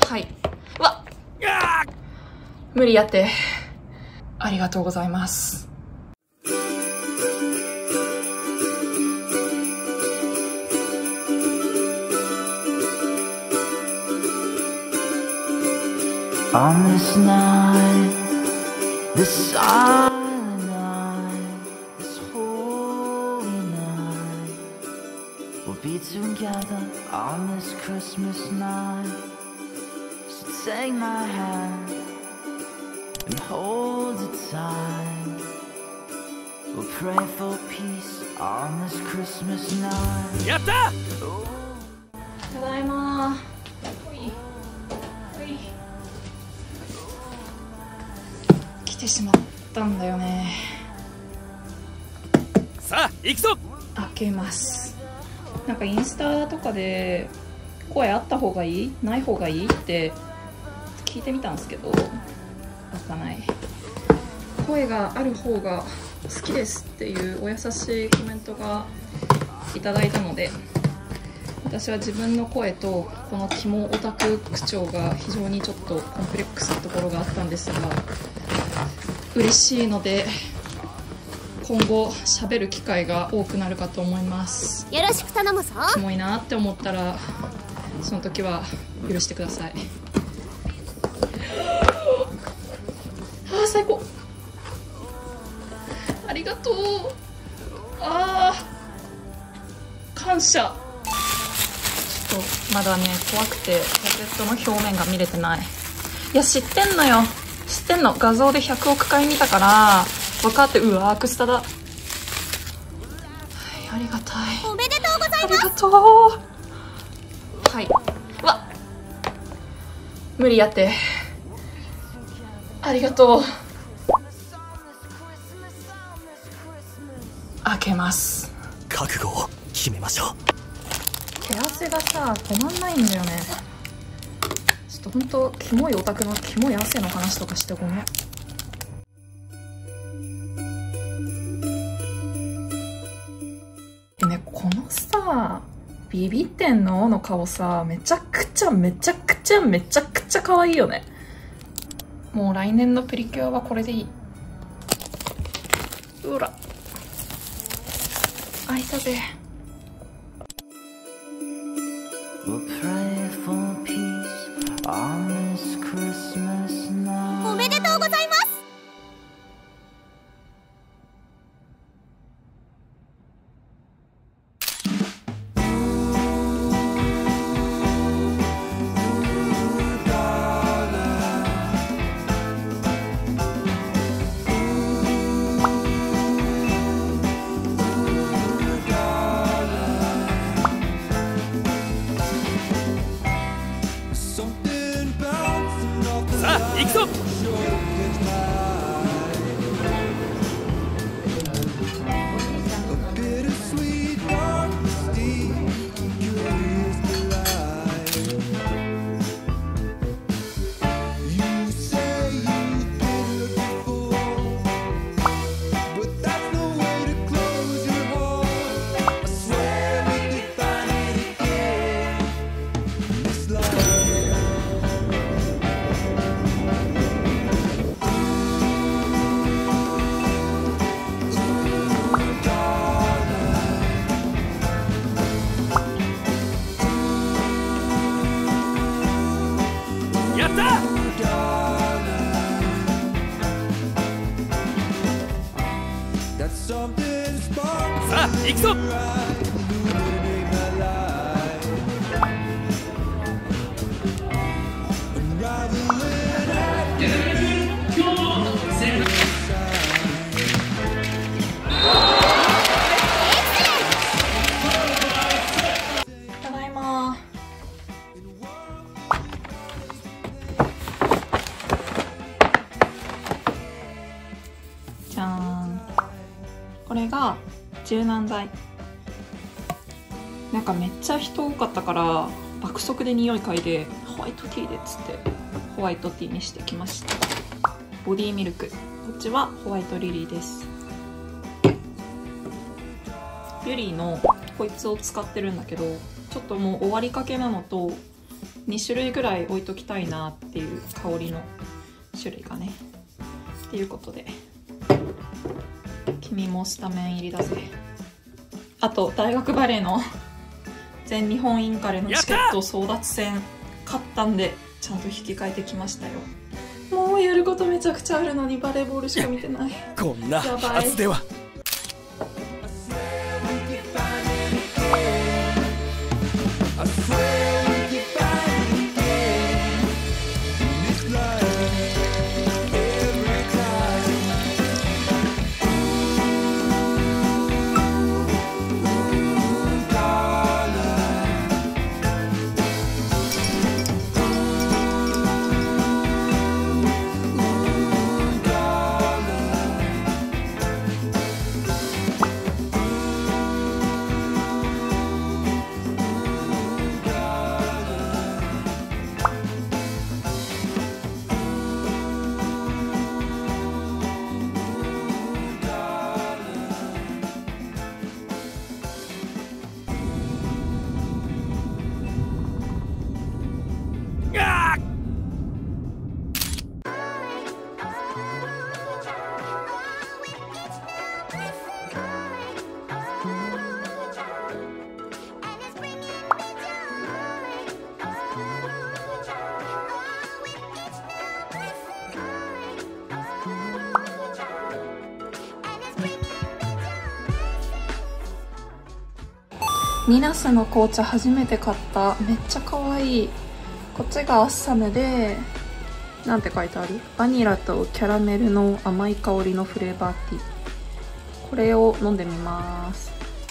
はい。うわっ、無理やって。ありがとうございます。 On this night, this silent night, this holy night, we'll be together on this Christmas night. So take my hand and hold it tight. We'll pray for peace on this Christmas night. やった！ ただいまー。来てしまったんだよね。 さあ行くぞ。 開けます。なんかインスタとかで声あった方がいい？ない方がいい？って聞いてみたんですけど、開かない。声がある方が好きですっていうお優しいコメントがいただいたので、私は自分の声とこのキモオタク口調が非常にちょっとコンプレックスなところがあったんですが、嬉しいので今後喋る機会が多くなるかと思います。 よろしく頼むぞ。 キモいなって思ったらその時は許してください。あー最高、ありがとう。あー感謝。ちょっとまだね怖くてポケットの表面が見れてない。いや知ってんのよ、知ってんの。画像で100億回見たから分かって。うわークスタだ。はい、ありがたい。 おめでとうございます。 ありがとう。はい。うわっ、無理やって。ありがとう。開けます。 覚悟を決めましょう。 手汗がさ止まんないんだよね。ちょっとほんとキモいオタクのキモい汗の話とかしてごめん。ね、このさビビってんのの顔さ、めちゃくちゃ可愛いよね。もう来年のプリキュアはこれでいい。うら開いたぜ。 We'll pray for peace on this Christmas night. おめでとうございます。 さあ行くぞ。やった。さあ行くぞ。 ただいまー。じゃーん。これが柔軟剤。なんかめっちゃ人多かったから爆速で匂い嗅いでホワイトティーでっつってホワイトティーにしてきました。ボディミルク、こっちはホワイトリリーです。ビュリーのこいつを使ってるんだけど、ちょっともう終わりかけなのと 2種類ぐらい置いときたいなっていう香りの種類がね。っていうことで、君もスタメン入りだぜ。あと大学バレーの全日本インカレのチケット争奪戦買ったんで、ちゃんと引き換えてきましたよ。もうやることめちゃくちゃあるのにバレーボールしか見てない。 こんなはずでは。 ニナスの紅茶初めて買った。めっちゃ可愛い。こっちがアッサムで、なんて書いてある？バニラとキャラメルの甘い香りのフレーバーティー。これを飲んでみます。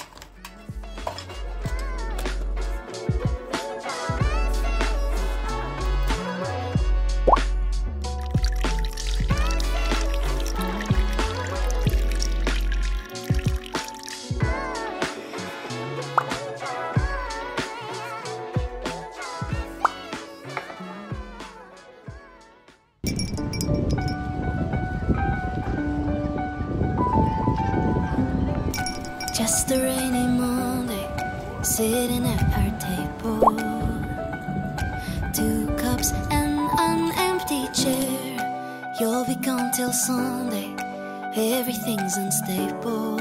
Just a rainy Monday, sitting at our table. 2 cups and an empty chair. You'll be gone till Sunday, everything's unstable.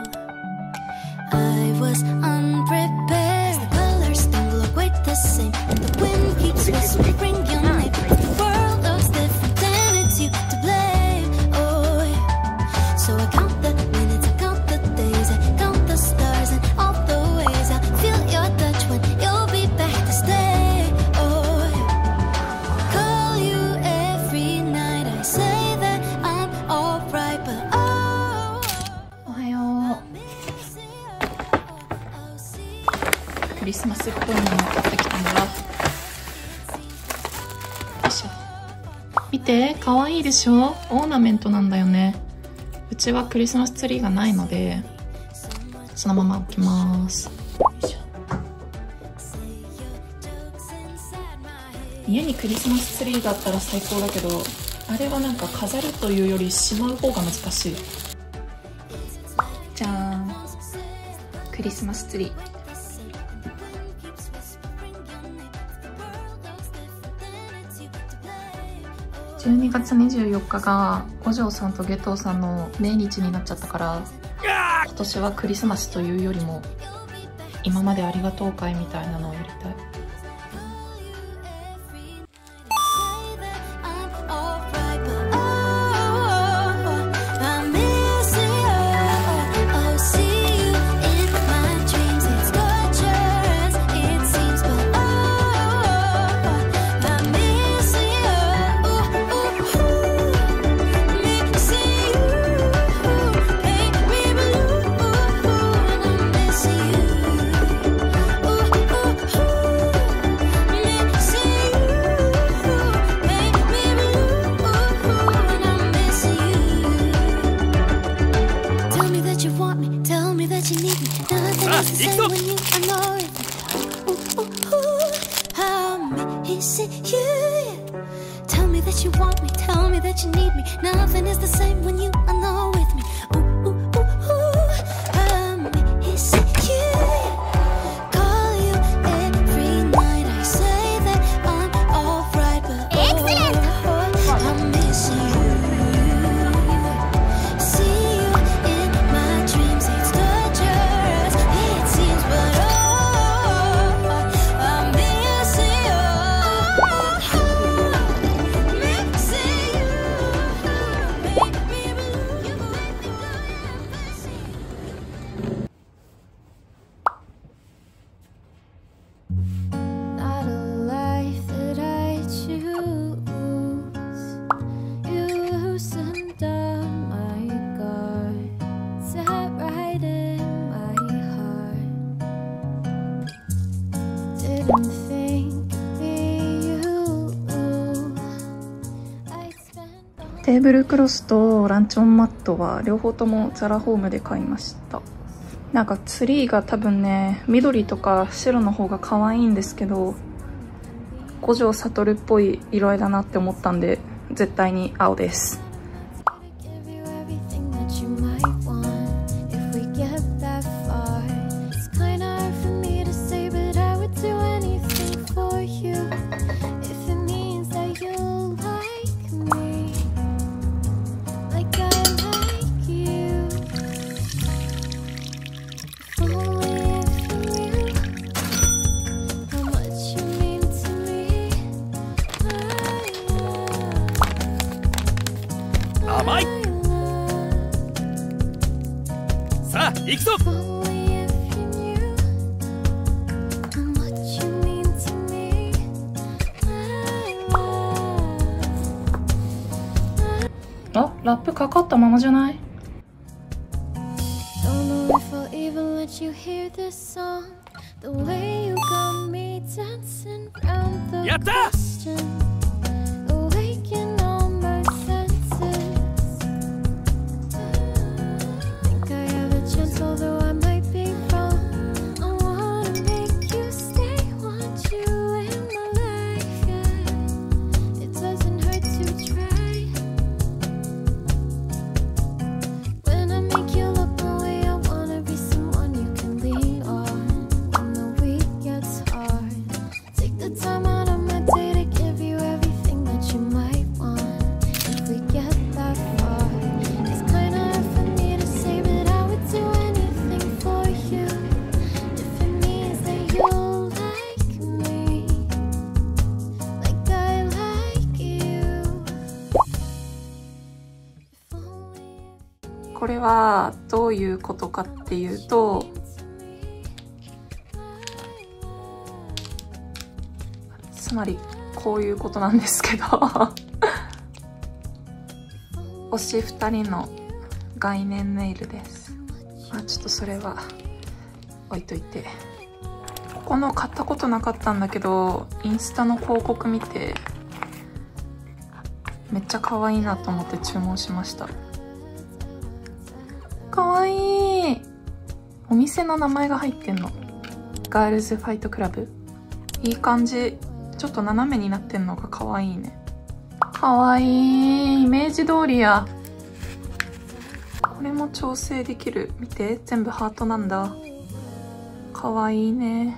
I was unprepared. The colors don't look quite the same, and the wind keeps whispering your name. The world looks different and it's you to blame. Oh yeah. So I count the minutes, I count the days, I count the stars and all the ways. I feel your touch when you'll be back to stay. Oh yeah. Call you every night, I say that I'm alright, but oh, おはよう。クリスマスっぽいものを買ってきたんだ。よいしょ。見て、かわいいでしょ？オーナメントなんだよね。うちはクリスマスツリーがないので、そのまま置きます。よいしょ。家にクリスマスツリーがあったら最高だけど、あれはなんか飾るというよりしまう方が難しい。じゃーん、クリスマスツリー。12月24日が五条さんと夏油さんの命日になっちゃったから、今年はクリスマスというよりも今までありがとう会みたいなのをやりたい。 Tell me that you want me, tell me that you need me. Nothing is the same when you are not with me. Ooh, ooh, ooh, ooh. Is it you? Call you every night. I say that テーブルクロスとランチョンマットは両方ともザラホームで買いました。なんかツリーが多分ね、緑とか白の方が可愛いんですけど、五条悟っぽい色合いだなって思ったんで、絶対に青です。 甘い。さあ行くぞ。 あ、ラップかかったままじゃない？ やった。 これはどういうことかっていうと、つまりこういうことなんですけど推し2人の概念ネイルです。まあちょっとそれは置いといて、ここの買ったことなかったんだけど、インスタの広告見てめっちゃ可愛いなと思って注文しました。かわいい。お店の名前が入ってんの。ガールズファイトクラブ。いい感じ。ちょっと斜めになってんのがかわいいね。かわいい。イメージ通りや。これも調整できる。見て、全部ハートなんだ。かわいいね。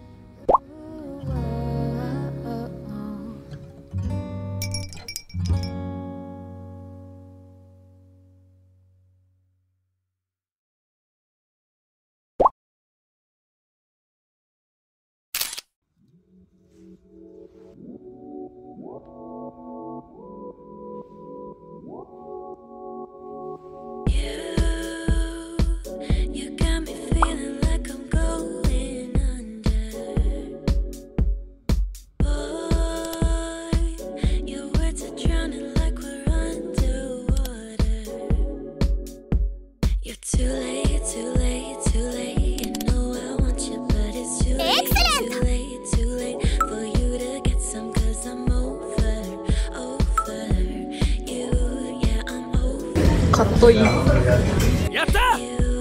かっこいい。 やった。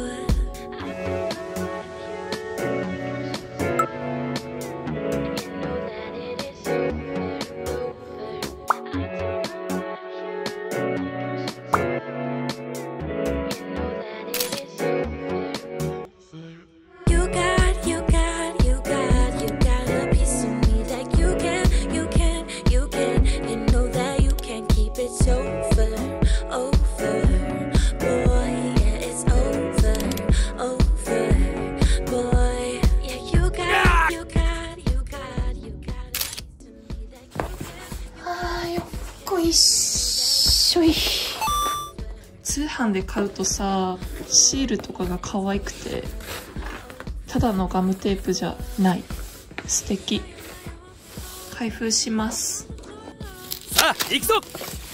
通販で買うとさ、シールとかが可愛くてただのガムテープじゃない。素敵。開封します。 さあ行くぞ。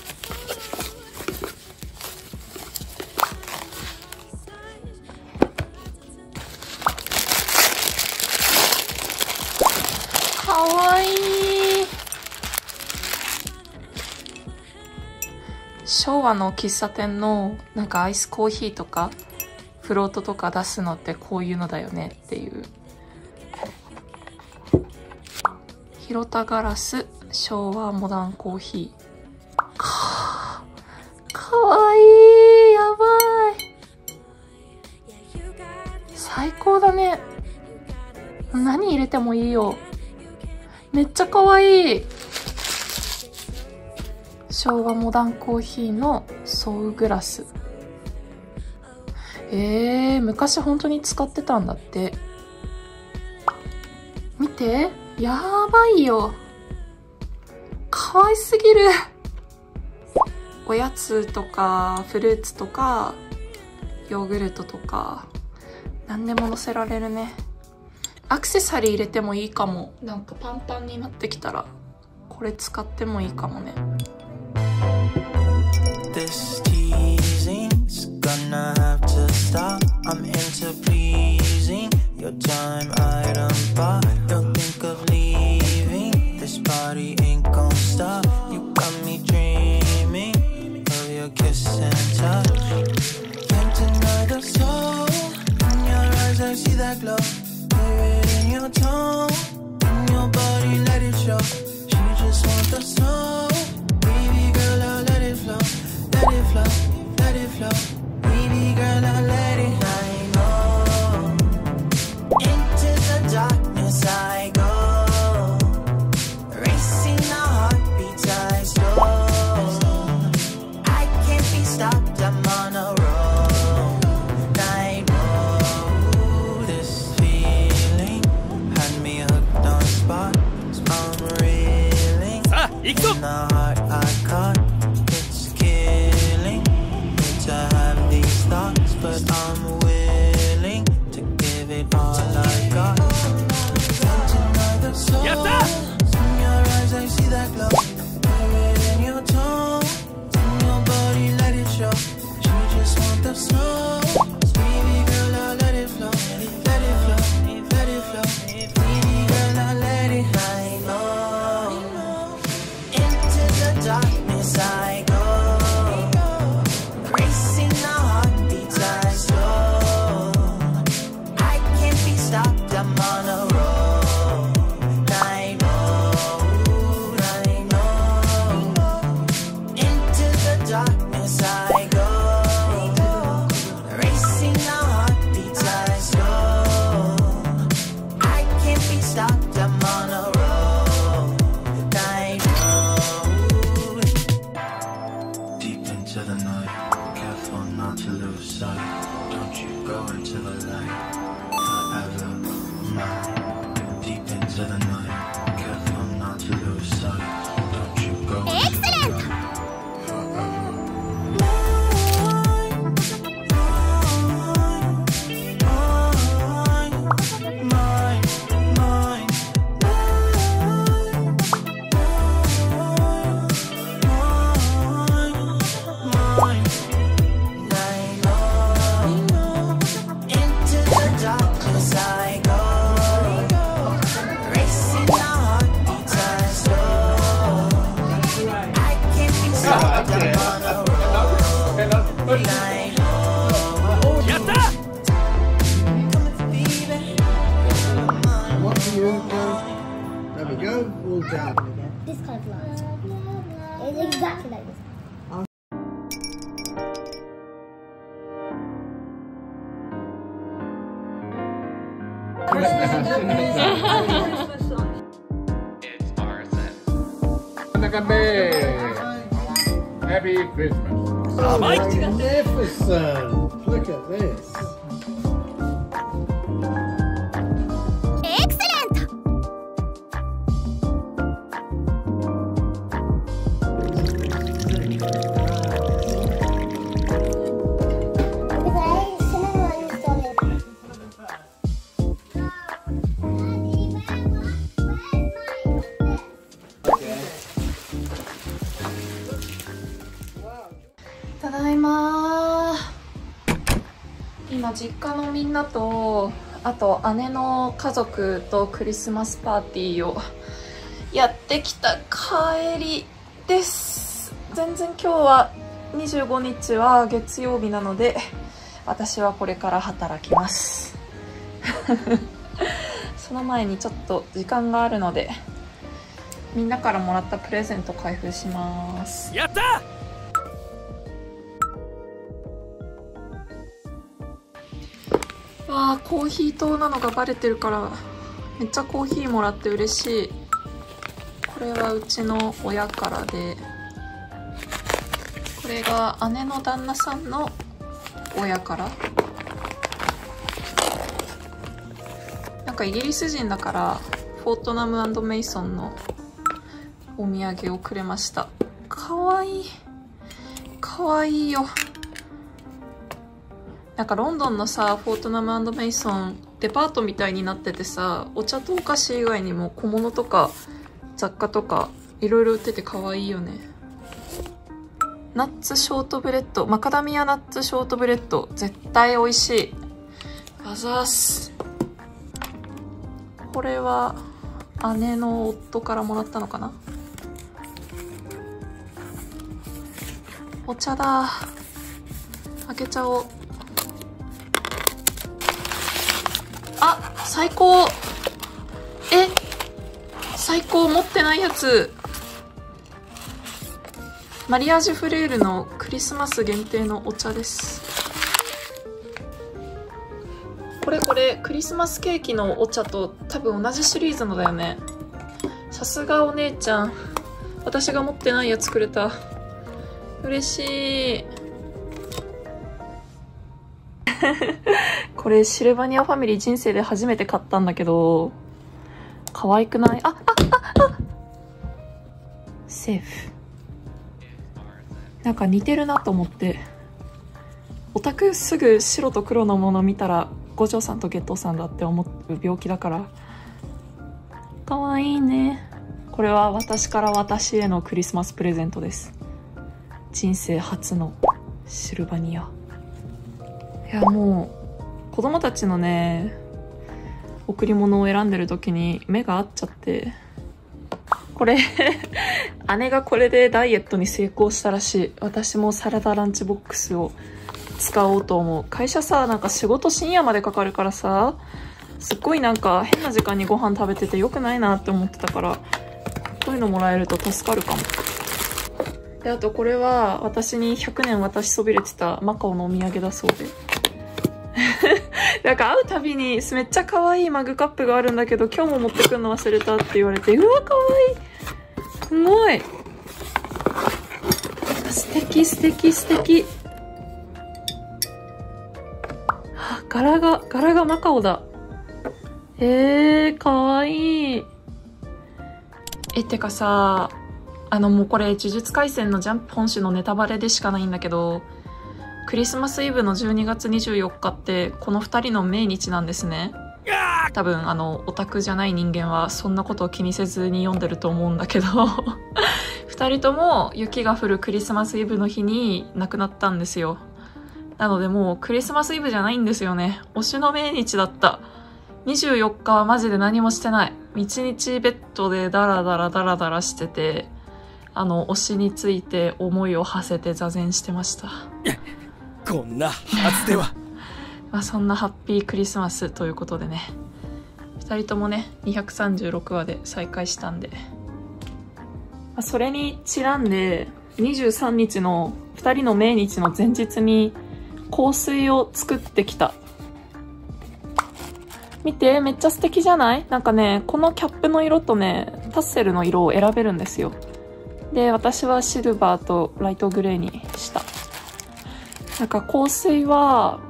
かわいい。 昭和の喫茶店のなんかアイスコーヒーとかフロートとか出すのってこういうのだよねっていう。広田ガラス昭和モダンコーヒー。かわいい。やばい。最高だね。何入れてもいいよ。めっちゃかわいい。昭和モダンコーヒーのソウグラス。昔本当に使ってたんだって。見て。やばいよ。かわいすぎる。おやつとかフルーツとかヨーグルトとか何でも乗せられるね。アクセサリー入れてもいいかも。なんかパンパンになってきたらこれ使ってもいいかもね。 This teasing's gonna have to stop. I'm into pleasing your time item, but you'll think of leaving. This party ain't gon' stop. You got me dreaming of your kiss and touch. Can't deny the soul in your eyes. I see that glow. Feel it in your tone, in your body. Let it show. She just wants the soul. Baby girl, I'll let it flow. Let it flow, let it flow. Baby girl, I'll let it. I know. Into the darkness I go. Racing the heartbeats I slow. I can't be stopped, I'm on a roll. I know. This feeling had me hooked on spot. So I'm reeling. さあ行くぞ。 In the heart I caught. But I'm willing to give it all I got. Can't deny the soul. In your eyes I see that glow. Feel it in your tone, in your body, let it show. You just want the soul. Baby girl, I'll let it flow. Let it flow, let it flow. Baby girl, I'll let it. I know. Into the darkness I go. Racing the heartbeats I slow. I can't be stopped, I'm on a roll. I know, I know. Into the darkness I go. Racing the heartbeats I slow. I can't be stopped, I'm on a roll. I know. Deep into the night. Careful not to lose sight. Don't you go into the light. Forever mine. Deep into the night. Careful not to lose sight. Don't you go into the light. Forever mine. Mine. There we go, all down. This kind of line. It's exactly like this. Happy Christmas. Mike. Magnificent. Look at this. Excellent! ただいま。今実家のみんなとあと姉の家族とクリスマスパーティーをやってきた帰りです。全然今日は 25日は月曜日なので、私はこれから働きますその前にちょっと時間があるので、みんなからもらったプレゼント開封します。 やった。 わあ、コーヒー糖なのがバレてるからめっちゃコーヒーもらって嬉しい。これはうちの親からで、これが姉の旦那さんの親から。なんかイギリス人だからフォートナム&メイソンのお土産をくれました。かわいい、かわいいよ。なんかロンドンのさ、フォートナム&メイソンデパートみたいになっててさ、お茶とお菓子以外にも小物とか雑貨とかいろいろ売ってて可愛いよね。ナッツショートブレッド、マカダミアナッツショートブレッド、絶対美味しい。あざーす。これは姉の夫からもらったのかな。お茶だ。開けちゃおう。あ、最高。最高。持ってないやつ。マリアージュフレールのクリスマス限定のお茶です。これクリスマスケーキのお茶と多分同じシリーズのだよね。さすがお姉ちゃん。私が持ってないやつくれた。嬉しいこれシルバニアファミリー人生で初めて買ったんだけど、可愛くない？セーフ。なんか似てるなと思って。オタクすぐ白と黒のもの見たら五条さんとゲットーさんだって思う病気だから。可愛いね。これは私から私へのクリスマスプレゼントです。人生初のシルバニア。いや、もう子供たちのね贈り物を選んでる時に目が合っちゃって、これ姉がこれでダイエットに成功したらしい。私もサラダランチボックスを使おうと思う。会社さ、なんか仕事深夜までかかるからさ、すっごいなんか変な時間にご飯食べててよくないなって思ってたから、こういうのもらえると助かるかも。で、あとこれは私に100年渡しそびれてたマカオのお土産だそうでなんか会うたびにめっちゃ可愛いマグカップがあるんだけど今日も持ってくるの忘れたって言われて、うわ可愛い、すごい素敵素敵素敵。柄がマカオだ。可愛い。てかさ、もうこれ呪術廻戦のジャンプ本誌のネタバレでしかないんだけど、クリスマスイブの12月24日ってこの2人の命日なんですね。多分オタクじゃない人間はそんなことを気にせずに読んでると思うんだけど2人とも雪が降るクリスマスイブの日に亡くなったんですよ。なのでもうクリスマスイブじゃないんですよね。推しの命日だった。24日はマジで何もしてない。1日ベッドでダラダラしてて、推しについて思いを馳せて座禅してましたこんなはずではまあそんなハッピークリスマスということでね、2人ともね236話で再会したんで、それにちなんで23日の2人の命日の前日に香水を作ってきた。見て、めっちゃ素敵じゃない？なんかね、このキャップの色とねタッセルの色を選べるんですよ。で、私はシルバーとライトグレーにした。なんか香水は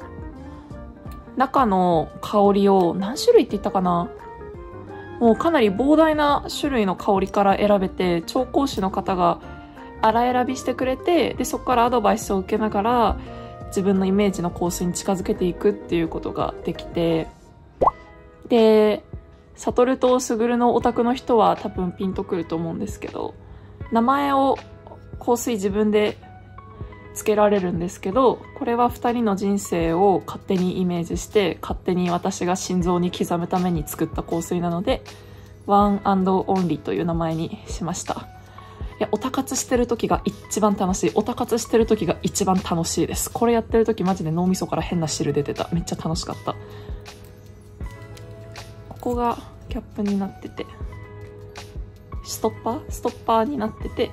中の香りを何種類って言ったかな、もうかなり膨大な種類の香りから選べて、調香師の方が荒選びしてくれて、でそこからアドバイスを受けながら自分のイメージの香水に近づけていくっていうことができて、でサトルとスグルのオタクの人は多分ピンとくると思うんですけど、名前を香水自分でつけられるんですけど、これは2人の人生を勝手にイメージして勝手に私が心臓に刻むために作った香水なので、ワン&オンリーという名前にしました。 や、オタ活してる時が一番楽しい。オタ活してる時が一番楽しいです。これやってる時マジで脳みそから変な汁出てた。めっちゃ楽しかった。ここがキャップになってて、ストッパーになってて、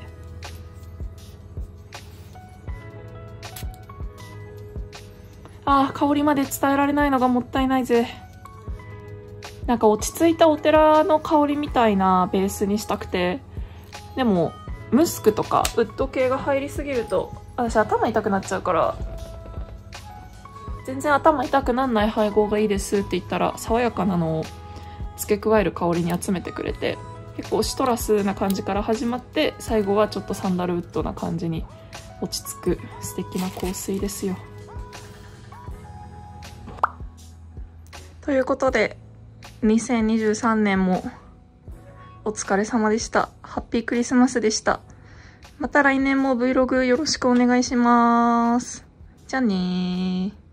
あー、香りまで伝えられないのがもったいないぜ。なんか落ち着いたお寺の香りみたいなベースにしたくて、でもムスクとかウッド系が入りすぎると私頭痛くなっちゃうから、全然頭痛くなんない配合がいいですって言ったら、爽やかなのを付け加える香りに集めてくれて、結構シトラスな感じから始まって、最後はちょっとサンダルウッドな感じに落ち着く素敵な香水ですよ。ということで2023年もお疲れ様でした。ハッピークリスマスでした。また来年も Vlog よろしくお願いします。じゃあねー。